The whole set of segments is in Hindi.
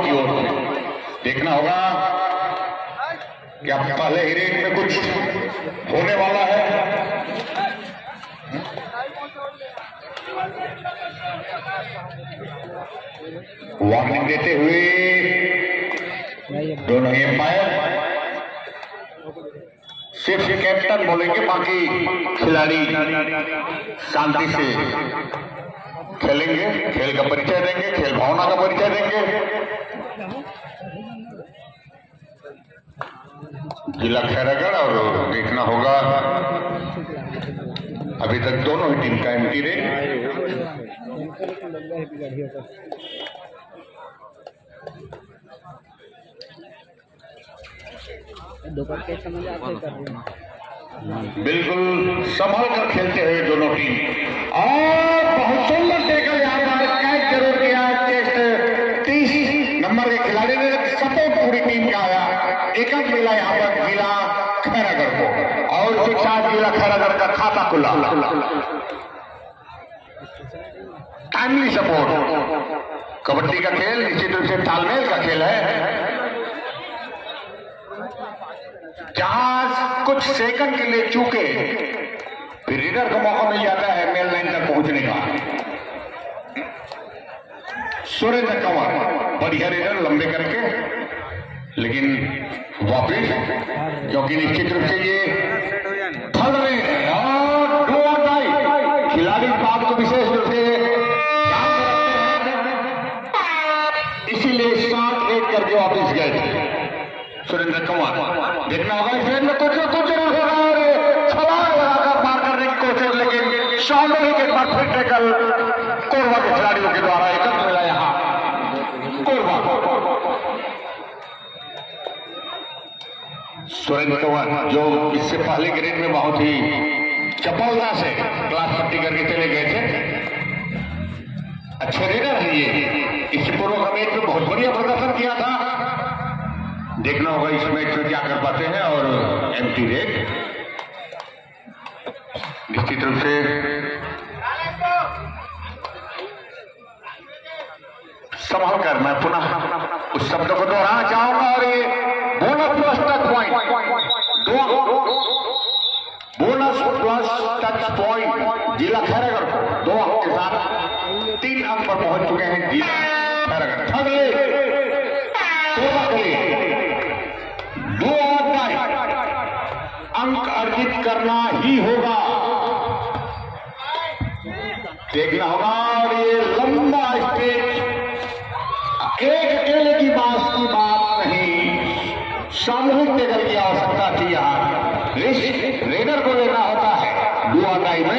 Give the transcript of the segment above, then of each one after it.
की ओर से। देखना होगा क्या पहले ही रेड में कुछ होने वाला है। वार्निंग देते हुए दोनों ही एम्पायर, सिर्फ कैप्टन बोलेंगे, बाकी खिलाड़ी शांति से खेलेंगे, खेल का परिचय देंगे, खेल भावना का परिचय देंगे। जिला खैरागढ़, और देखना होगा अभी तक दोनों ही टीम का एम्प्टी रहे। बिल्कुल संभल कर खेलते हुए दोनों टीम, और बहुत सुंदर टेकल यहाँ पर कैच जरूर किया। टेस्ट 30 नंबर के खिलाड़ी ने सपोर्ट पूरी टीम का आया। एक अंक मिला यहाँ पर जिला खैरागढ़ को, और उसके साथ जिला खैरागढ़ का खाता खुला। Timely support. कबड्डी का खेल निश्चित रूप से तालमेल का खेल है, जहां कुछ सेकंड के लिए चूके फिर रीडर को मौका मिल जाता है मेल लाइन तक पहुंचने का। सुरेंद्र कंवर बढ़िया रीडर लंबे करके, लेकिन वापिस, क्योंकि निश्चित रूप से ये फल रहे हैं और डू और डाई खिलाड़ी बात को विशेष रूप से ध्यान में रखते हैं, इसीलिए 7-1 करके वापिस गए थे सुरेंद्र कंवर। देखना होगा इसमें कुछ जरूर होगा, और छलांग लगाकर पार करने की कोशिश, लेकिन शानदार के परफेक्ट टैकल कोरबा के खिलाड़ियों के द्वारा एकत्र मिला यहाँ कोरबा। सुरेंद्र कंवर जो इससे पहले ग्रेड में बहुत ही चपलता से क्लास पट्टी करके चले गए थे, अच्छे रीडर हैं ये। इससे पूर्व का मैच में बहुत बढ़िया प्रदर्शन किया था। देखना होगा इस मैच में क्या कर पाते हैं, और एम्प्टी रेड निश्चित रूप से संभल कर मैं पुनः उस शब्द को दोहराना चाहूंगा, और ये bonus plus touch point, bonus plus touch point जिला खैरागढ़ को 2 अंक के साथ 3 अंक पर पहुंच चुके हैं जिला खैरागढ़। अगले 2 अंक अर्जित करना ही होगा। देखना होगा, और ये लंबा स्टेज एक अकेले की बात नहीं, सामूहिक टेकल की आवश्यकता थी। यहाँ रिस्क रेडर को लेना होता है। 2 में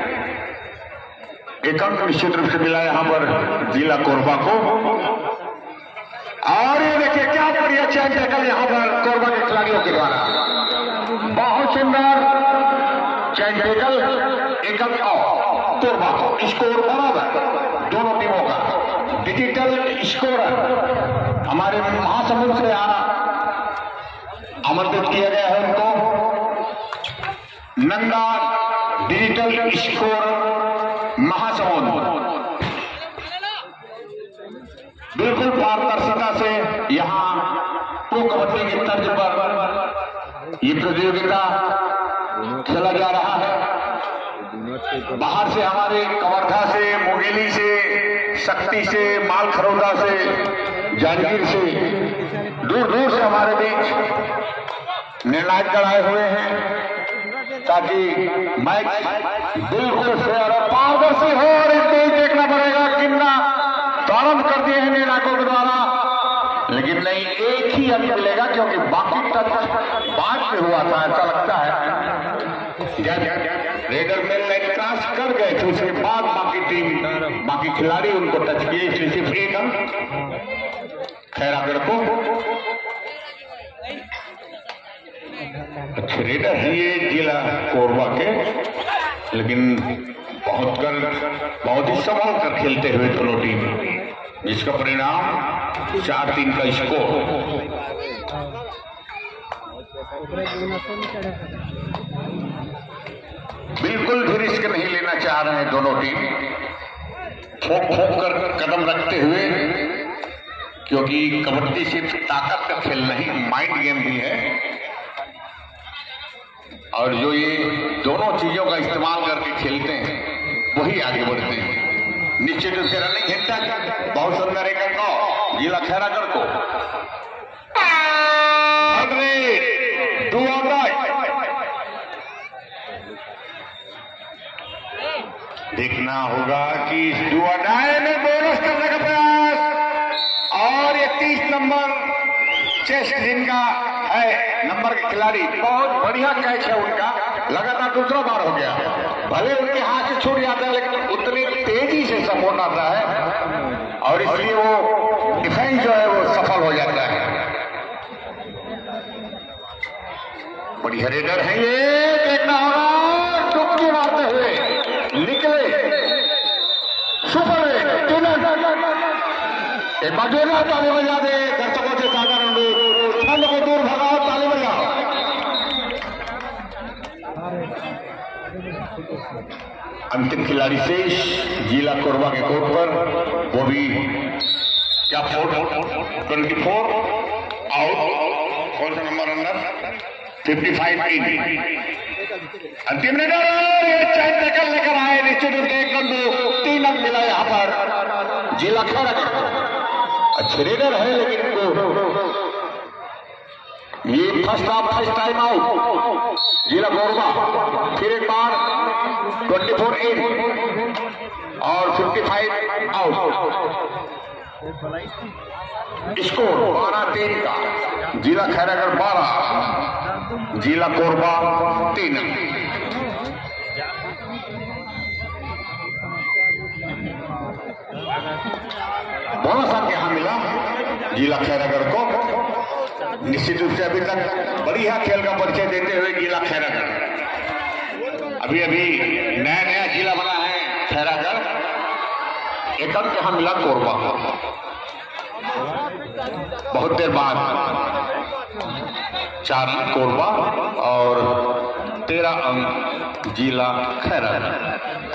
एक अंक निश्चित रूप से मिला यहाँ पर जिला कोरबा को, और ये देखिए क्या बढ़िया चैन टेकल यहाँ पर कोरबा के खिलाड़ियों के द्वारा। बहुत सुंदर चैन टेकल, एक अंक कोरबा को। स्कोर बराबर दोनों टीमों का। डिजिटल स्कोरर हमारे महासमुंद से आमंत्रित किया गया है उनको। नंदा डिजिटल स्कोर महासमुंद बिल्कुल पारदर्शिता से यहाँ प्रो कबड्डी की तर्ज पर ये प्रतियोगिता खेला जा रहा है। बाहर से हमारे कवर्धा से, मुंगेली से, शक्ति से, मालखरौदा से, जांजगीर से, दूर दूर से हमारे बीच निर्णायक दल आए हुए हैं, ताकि मैच बिल्कुल फेयर और पारदर्शी हो। और इस बीच देखना पड़ेगा कितना प्रारंभ कर दिए हैं निर्णायकों के द्वारा, लेकिन नहीं, एक ही अंक मिलेगा, क्योंकि बाकी टच बाद में हुआ था। ऐसा लगता है जब रेडर मेल लाइन क्रॉस कर गए थे, उसके बाद बाकी खिलाड़ी उनको टच किए, इसलिए सिर्फ 1 अंक खैरागढ़ को। अच्छे रेडर हैं ये जिला कोरबा के, लेकिन बहुत ही संभल कर खेलते हुए दोनों टीम, जिसका परिणाम 4-3 का स्कोर। बिल्कुल भी रिस्क नहीं लेना चाह रहे हैं दोनों टीम, ठोक कर कदम रखते हुए क्योंकि कबड्डी सिर्फ ताकत का खेल नहीं, माइंड गेम भी है। और जो ये दोनों चीजों का इस्तेमाल करके खेलते हैं वही आगे बढ़ते हैं। निश्चित रूप से रनिंग हिट बहुत सुंदर एक अंक जिला खैरागढ़ को देखना होगा कि इस डू और डाई में बोनस करने का प्रयास। और ये 30 नंबर चेस्ट जिनका है नंबर के खिलाड़ी, बहुत बढ़िया कैच है उनका, लगातार दूसरा बार हो गया। भले उनके हाथ से छूट जाता है लेकिन उतनी तेजी से सपोर्ट आता है और इसलिए वो डिफेंस जो है वो सफल हो जाता है। बढ़िया रेडर है ये, देखना होगा डुबकी मारते हुए निकले सुपर एक बार जोरदार ताली बजा दे दर्शकों से साधारण ठंड को दूर भगाओ, ताली बजाओ। अंतिम खिलाड़ी शेष जिला कोरबा के कोर्ट पर, वो भी क्या 24 आउट, कौन सा नंबर अंदर 55 इन। अंतिम रेडर ये चैन टैकल लेकर आए, निश्चित रूप से 1 रन 3 अंक मिला यहाँ पर जिला खैरागढ़। अच्छे रेडर है लेकिन ये फर्स्ट टाइम आउट जिला कोरबा। फिर एक बार 24 इन और 55 आउट। स्कोर 12-3 का, जिला खैरागढ़ 12, जिला कोरबा 3। बोनस अंक यहां मिला जिला खैरागढ़ को। निश्चित रूप से अभी तक बढ़िया खेल का परिचय देते हुए जिला खैरागढ़, अभी नया जिला बना है खैरागढ़। 1 अंक यहां मिला कोरबा को। बहुत देर बाद 4 अंक कोरबा और 13 अंक जिला खैरागढ़।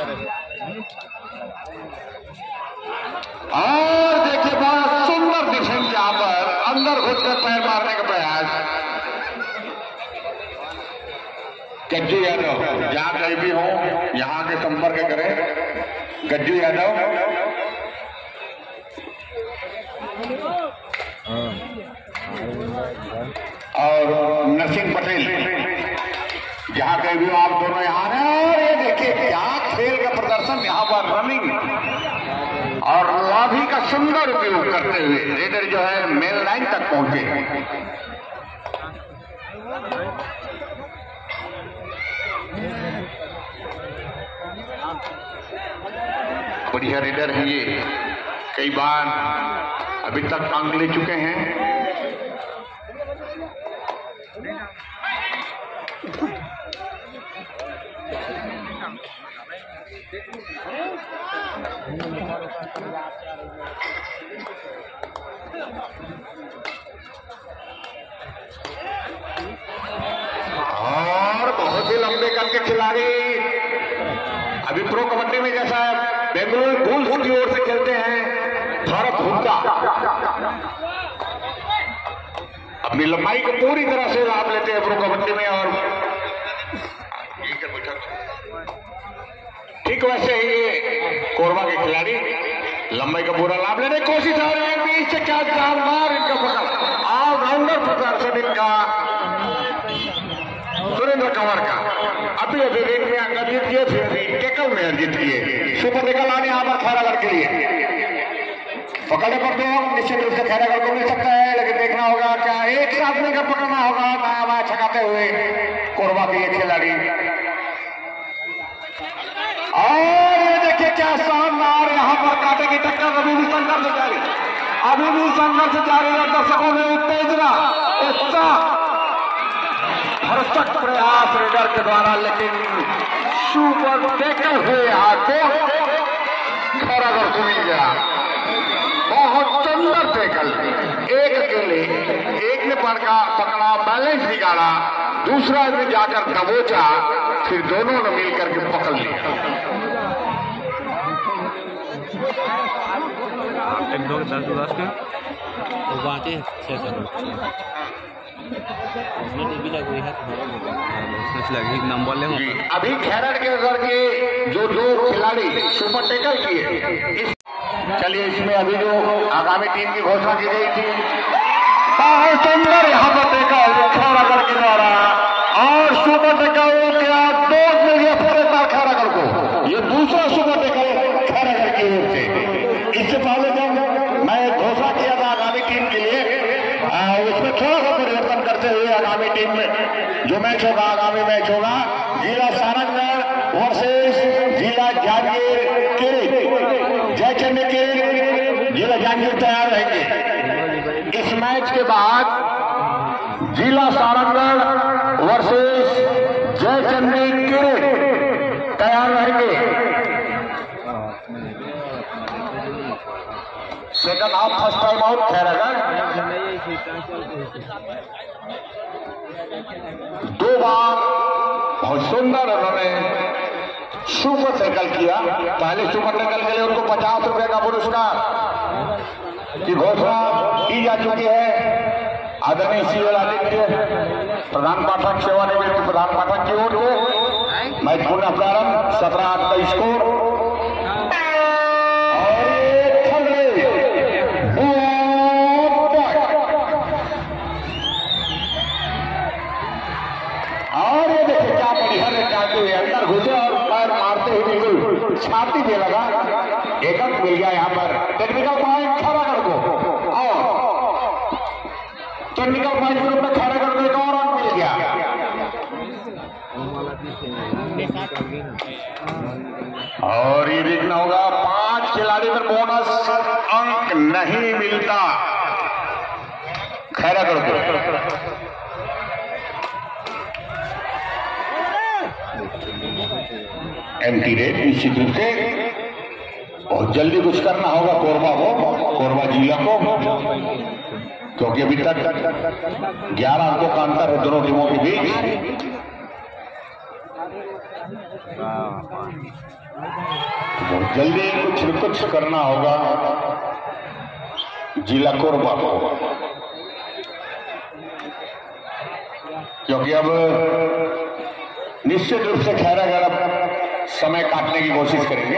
और देखिए बड़ा सुंदर डिफेंस यहां पर, अंदर घुसकर पैर मारने का प्रयास। गज्जू यादव जहां कहीं भी हो यहां के संपर्क करें। गज्जू यादव और नरसिंह पटेल, जहां कहीं भी हो आप दोनों यहां हैं। और ये देखिए क्या खेल का प्रदर्शन यहां पर, रनिंग और लाठी का सुंदर उपयोग करते हुए रेडर जो है मेन लाइन तक पहुंचे। बढ़िया रेडर है ये, कई बार अभी तक अंक ले चुके हैं। और बहुत ही लंबे कद के खिलाड़ी अभी प्रो कबड्डी में जैसा बेंगलुरु बुल्स की ओर से खेलते हैं भारत हुक्का, अपनी लंबाई को पूरी तरह से लाभ लेते हैं प्रो कबड्डी में। और ठीक वैसे ही ये कोरबा के खिलाड़ी लंबाई का पूरा लाभ लेने की कोशिश आ रही है। बीच से क्या जानदार इनका पकड़, ऑलराउंडर प्रदर्शन इनका सुरेंद्र कंवर का। अभी रिंग में अंगद जीत किए, फिर टेकल में अर्जित किए। सुपर निकल आने यहाँ पर खैरागढ़ के लिए पकड़ने पर तो निश्चित रूप से खैरागढ़ को मिल सकता है, लेकिन देखना होगा क्या एक साथ मिलकर पकड़ना होगा दाया बाया छकाते हुए कोरबा के ये खिलाड़ी। और ये देखिए क्या शानदार यहाँ पर कांटे की टक्कर, अभी भी संघर्ष जारी, अभी भी संघर्ष जारी है। दर्शकों में उत्तेजना, भरसक प्रयास रेडर के द्वारा, लेकिन सुपर टेकल हुए आके खैरागढ़ को मिल गया। बहुत सुंदर टेकल, एक अकेले, एक ने पकड़ा, बैलेंस बिगाड़ा, दूसरा ने जाकर दबोचा, फिर दोनों ने मिलकर के पकड़ लिया। 1 2 10 का अभी खैरड़ के घर के जो दो खिलाड़ी सुपर टैकल किए, चलिए इसमें अभी जो आगामी टीम की घोषणा की गई थी, बहुत सुंदर यहाँ पर टैकल खैरड़ के द्वारा और सुपर टैकल क्या दोस्त मिल गया पूरे बार खैरड़ को। ये दूसरा सुपर टैकल खैरड़ की ओर से। इससे पहले जब मैं घोषणा किया था आगामी टीम के लिए, उसमें थोड़ा सा परिवर्तन करते हुए आगामी टीम में जो मैच होगा, आगामी मैच होगा जिला सारंगगढ़ वर्सेस जिला जांजगीर जयचंद के जिला जांजगीर तैयार रहेंगे। इस मैच के बाद जिला सारंगगढ़ वर्सेस जयचंद तैयार रहेंगे। Second half first time out Khairagarh, दो बार बहुत सुंदर उन्होंने सुपर टैकल किया। पहले सुपर टैकल के लिए उनको 50 रुपए का पुरस्कार की घोषणा की जा चुकी है आदरणीय सीएल आदित्य प्रधान पाठक, सेवानिवृत्त प्रधान पाठक की ओर से। मैच पुनः प्रारंभ 17-8 का स्कोर। और ये देखिए क्या परिहर काटते हुए अंदर घुसे और पैर मारते हुए बिल्कुल छाती पे लगा। एक अंक मिल गया यहाँ पर टेक्निकल पॉइंट खैरगढ़ को, और टेक्निकल पॉइंट के रूप में खैरगढ़ को एक और अंक मिल गया। और ये देखना होगा 5 खिलाड़ी में बोनस अंक नहीं मिलता खैरगढ़ को। एम्प्टी रेट निश्चित रूप से बहुत जल्दी कुछ करना होगा कोरबा को, कोरबा जिला को, क्योंकि अभी तक 11 अंकों का अंतर है दोनों टीमों के बीच। बहुत जल्दी कुछ न कुछ करना होगा जिला कोरबा को, क्योंकि अब निश्चित रूप से खैरगढ़ समय काटने की कोशिश करेंगे।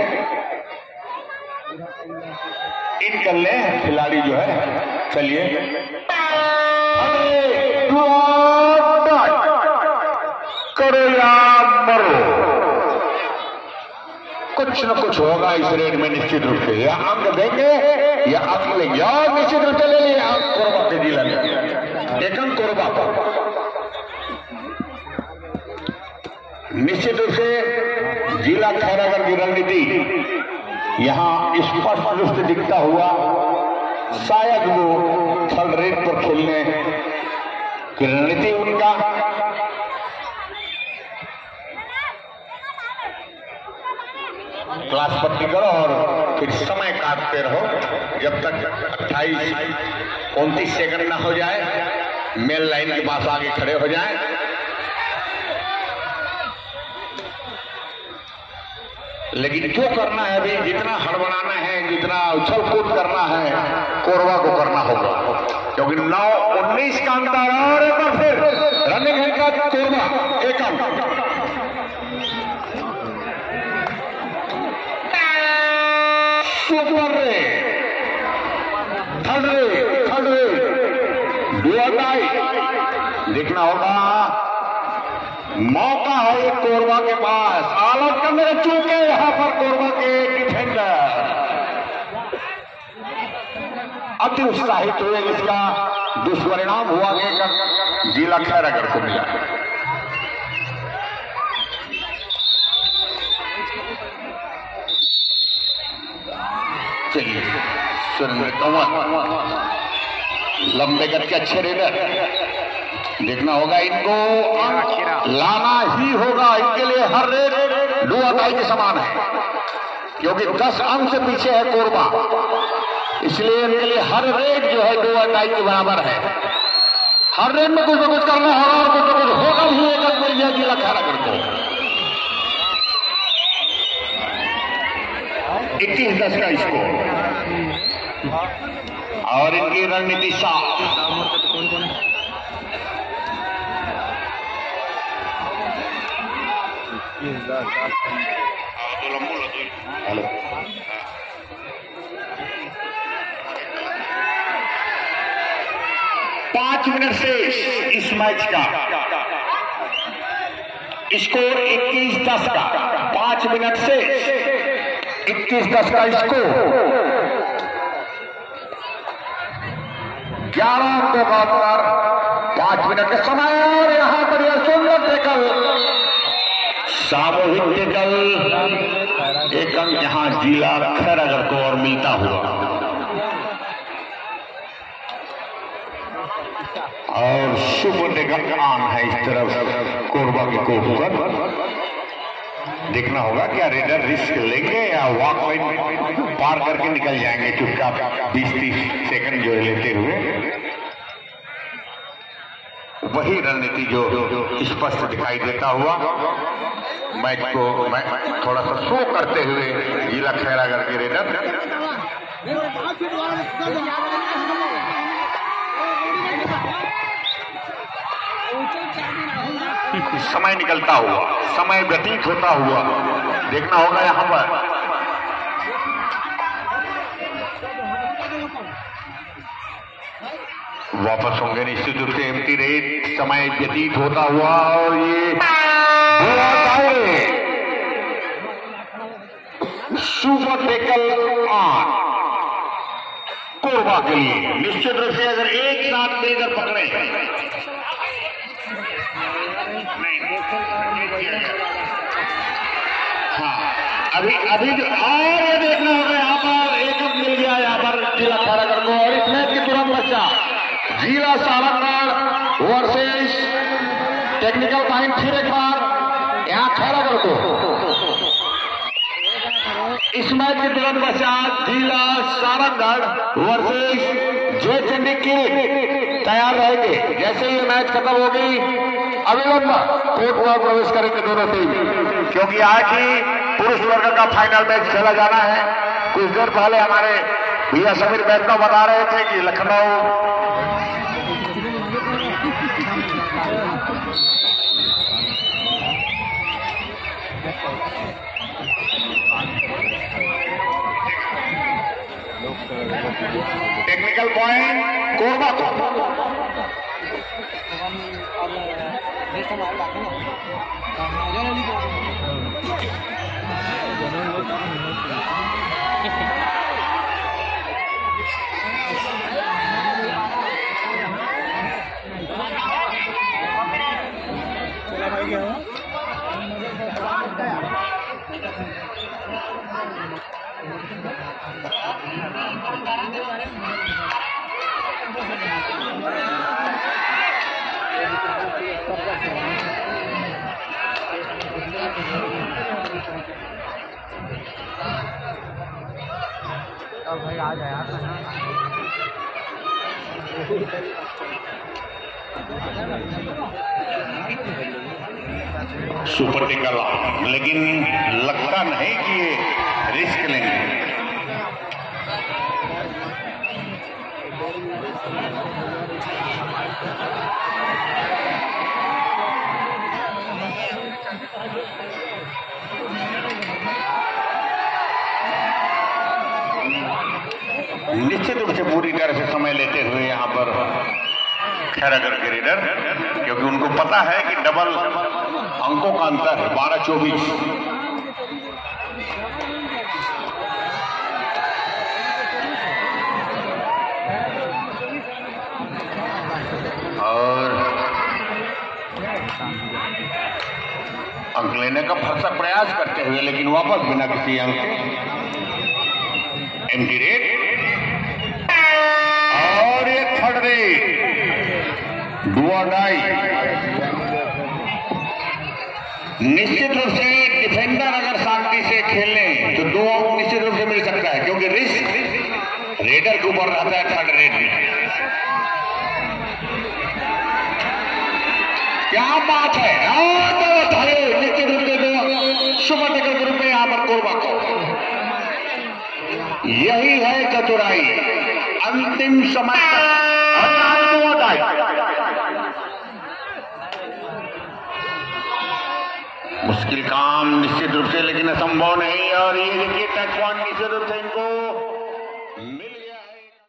इन खिलाड़ी जो है, चलिए करो या मरो, कुछ न कुछ होगा इस रेड में निश्चित रूप से। या अंक देंगे या अंक लेंगे, और निश्चित रूप से ले लिए अंक कोरबा के जिला में, एक अंक कोरबा पर। निश्चित रूप से जिला खैरगढ़ की रणनीति यहां स्पष्ट रूप से दिखता हुआ, शायद वो थर्ड रेट पर खेलने की रणनीति उनका। क्लास पट्टी करो और फिर समय काटते रहो जब तक 28-29 सेकंड ना हो जाए, मेल लाइन के पास आगे खड़े हो जाए। लेकिन क्यों करना है अभी, जितना हड़बड़ाना है, जितना उछल कूद करना है, कोरबा को करना होगा, क्योंकि 9-19 का अंतर। और एक बार फिर रनिंग है का कोरबा एक अंक। सुपर रे, थर्ड रे, देखना होगा, मौका है ये कोरबा के पास ऑल आउट करने का। चूके यहां पर कोरबा के डिफेंडर अति उत्साहित हुए, जिसका दुष्परिणाम हुआ कि जिला खैरगढ़ को मिला। चलिए सुरेंद्र कंवर लंबे गत के अच्छे रेडर, देखना होगा इनको लाना ही होगा। इनके लिए हर रेड दो अदाई के समान है, क्योंकि 10 अंक से पीछे है कोरबा, इसलिए इनके लिए हर रेड जो है 2 अदाई के बराबर है। हर रेड में कुछ न कुछ करना होगा और कुछ न कुछ होगा ही। एक मिल गया जिला खैरगढ़ को 21-10 का स्कोर। और इनकी रणनीति साफ। हेलो 5 मिनट से इस मैच का स्कोर 21-10 का। 5 मिनट से 21-10 का स्कोर। 11 को बहत्तर 5 मिनट का समय। और यहां पर यह सुंदर टैकल, सामूहिक टैकल, एक अंक यहां जिला खैरागढ़ को और मिलता हुआ। और सुपर टैकल ऑन है इस तरफ कोरबा के कोर्ट पर। देखना होगा क्या रेडर रिस्क लेंगे या वॉक लाइन पार करके निकल जाएंगे चुपचाप 20-30 सेकंड जो लेते हुए। वही रणनीति जो स्पष्ट दिखाई देता हुआ मैच को थोड़ा सा स्लो करते हुए जिला खैरागढ़ के रेडर समय निकलता हुआ, समय व्यतीत होता हुआ देखना होगा यहां पर। वापस होंगे निश्चित रूप से एम्प्टी रेट, समय व्यतीत होता हुआ। और ये सुपर टैकल ऑन कोरबा के लिए। निश्चित रूप से अगर एक साथ मिलकर पकड़े अभी और ये देखना होगा यहाँ पर एक अंक मिल गया यहाँ पर जिला खैरागढ़ को। और इस मैच के तुरंत पश्चात जिला सारंगगढ़ वर्सेस टेक्निकल पॉइंट फिर एक बार यहाँ खैरागढ़ को। इस मैच के तुरंत पश्चात जिला सारंगगढ़ वर्सेस जे चंडी की तैयार रहेंगे। जैसे ये मैच खत्म होगी अविलंब कोर्ट में प्रवेश करेंगे दोनों टीम, क्योंकि आज ही पुरुष वर्ग का फाइनल मैच खेला जाना है। कुछ देर पहले हमारे भैया समीर वैष्णव बता रहे थे कि लखनऊ टेक्निकल पॉइंट कोरबा को। भाई आ जाए सुपर टैकल, लेकिन लगता नहीं कि ये रिस्क लेंगे। निश्चित रूप से पूरी तरह से समय लेते हुए यहाँ पर खैरागढ़ के रेडर, क्योंकि उनको पता है कि डबल अंकों का अंतर है 12-24। और अंक लेने का भरसक प्रयास करते हुए, लेकिन वापस बिना किसी अंक एम्प्टी रेट। और ये थर्ड रेट डू और डाई। निश्चित रूप से डिफेंडर अगर शांति से खेलने तो 2 अंक निश्चित रूप से मिल सकता है, क्योंकि रिस्क रेडर के ऊपर रहता है थर्ड रेट में। क्या बात है। निश्चित रूप से सुपर टैकल ग्रुप में यहाँ पर कोरबा को, यही है चतुराई। अंतिम समय मुश्किल काम निश्चित रूप से, लेकिन असंभव नहीं। और ये देखिए टच पॉइंट निश्चित रूप से इनको मिल